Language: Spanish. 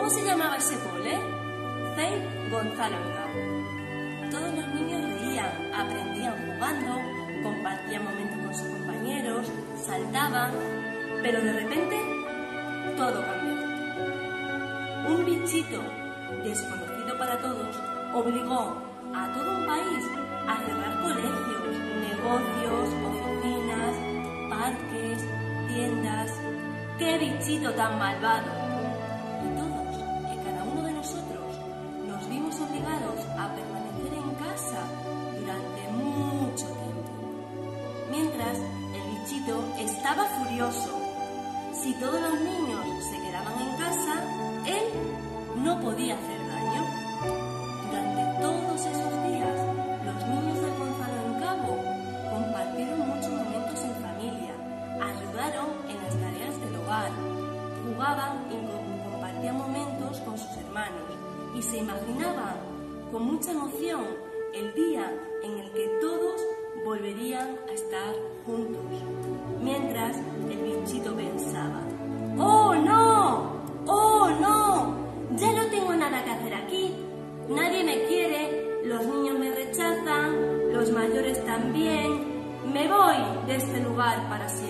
¿Cómo se llamaba ese cole? CEIP Gonzalo Encabo. Todos los niños reían, aprendían jugando, compartían momentos con sus compañeros, saltaban, pero de repente todo cambió. Un bichito desconocido para todos obligó a todo un país a cerrar colegios, negocios, oficinas, parques, tiendas. ¡Qué bichito tan malvado! Y todos y cada uno de nosotros nos vimos obligados a permanecer en casa durante mucho tiempo. Mientras, el bichito estaba furioso. Si todos los niños se quedaban en casa, él no podía hacer daño. Durante todos esos días, los niños de Gonzalo Encabo compartieron muchos momentos en familia, ayudaron en las tareas del hogar, jugaban y compartían momentos con sus hermanos y se imaginaban con mucha emoción el día en el que todos volverían a estar juntos. Mientras el bichito pensaba: ¡oh no! ¡Oh no! Ya no tengo nada que hacer aquí. Nadie me quiere, los niños me rechazan, los mayores también. Me voy de este lugar para siempre.